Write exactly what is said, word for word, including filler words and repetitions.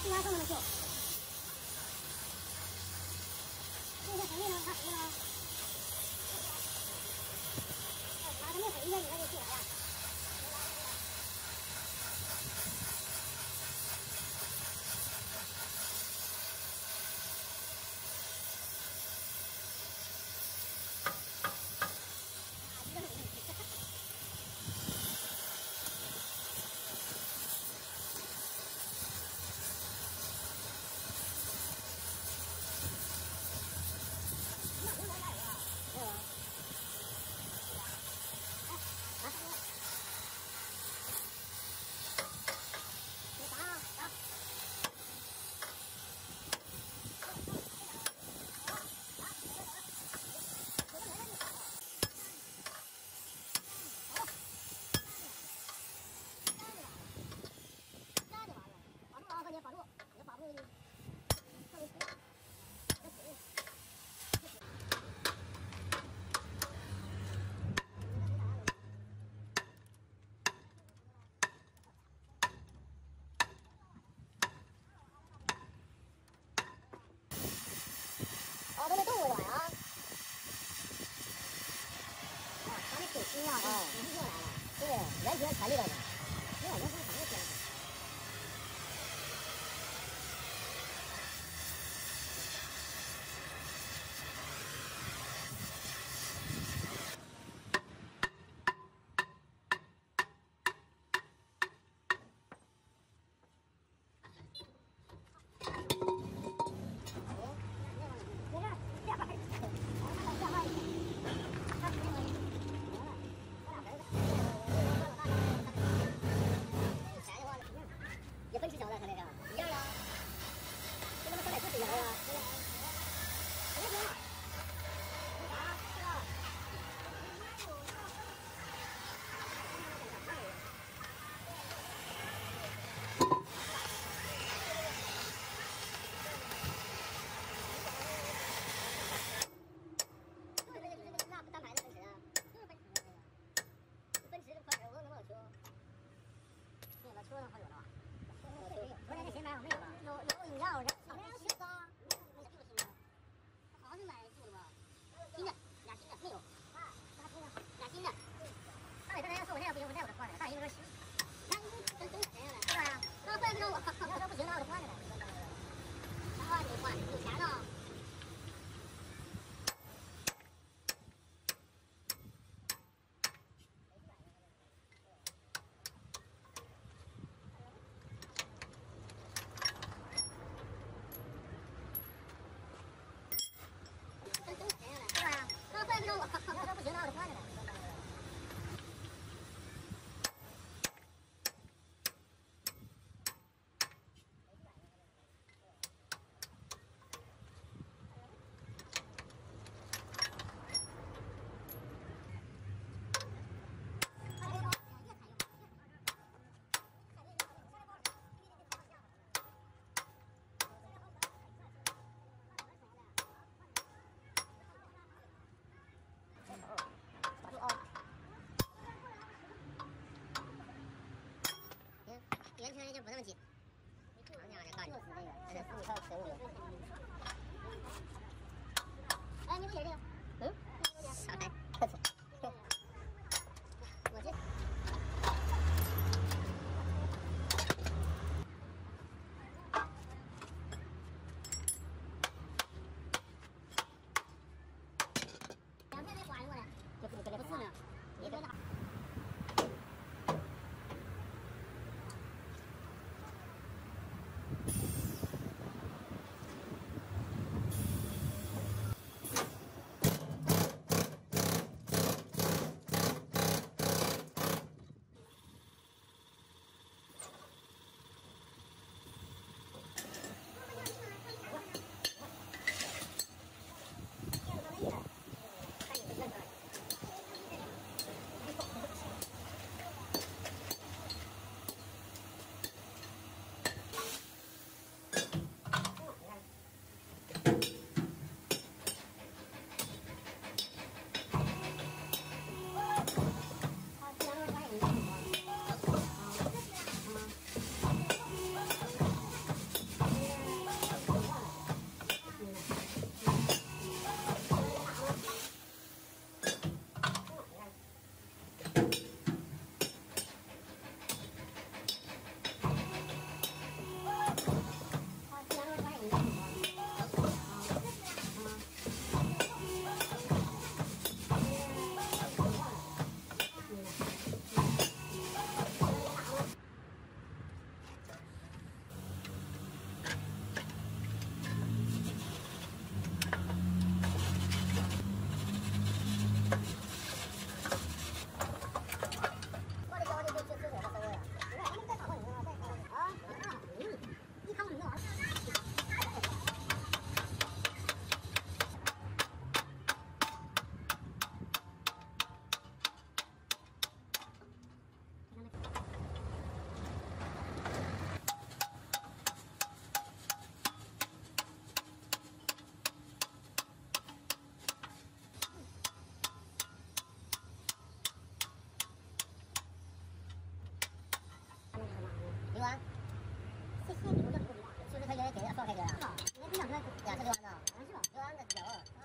居然这么久，这个肯定能看谁呢？拿他们回去，你看就进来了。 你保住，你保不住你，特别苦，别苦。哦，都没动过来啊！哦，它那铁丝啊，直接过来了，对，完全缠着了呢，没有完全缠着天。 也奔驰小的，他那个一样啊，跟他们三百四十一样啊。别别，那啥，这个。就是那个，就是那个那单排的奔驰啊，就是奔驰那个，奔驰的快点，我能往秋。对了，车上还有呢。 不是那新买我没有了，有有你让我这没有新的，没有新的，好像是买旧的吧？新的，俩新的没有，俩新的，俩新的。大伟刚才要说我这样不行，我再给他换了。大伟说行，那你等等谁呀？是吧？那换不着我，你要说不行，那我就换了呗。啥换你换？有钱呢？ 换不着我，你要说不行，那我就换了呗。把住啊！行，原车就不那么紧。长点的干。就是这个，这是你看谁的？哎，你不也这个？嗯？啥来？我这。两片没刮过来，就不跟这不是呢，你跟那。 哎， 安。这现在你们都不知道，就是他原来给人放开的啊。人家不想说，呀，这刘安呐，是吧？刘安的有。